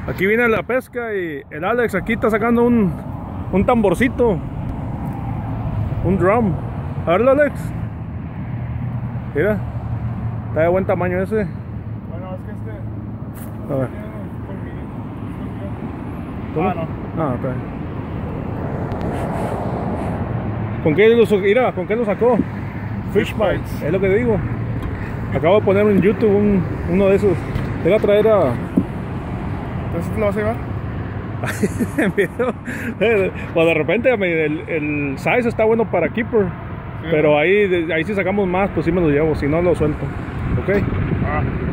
Aquí viene la pesca y el Alex aquí está sacando un tamborcito, un drum. A verlo, Alex. Mira, está de buen tamaño ese. Bueno, es que A ver. ¿Cómo? Ah, no. Ah, ok. ¿Con qué lo sacó? Fish bites, es lo que digo. Acabo de poner en YouTube uno de esos. Te voy a traer a... ¿Entonces te lo vas a llevar? Pues de repente el size está bueno para keeper. Sí, pero ahí si sacamos más, pues sí me lo llevo. Si no, lo suelto. Ok. Ah.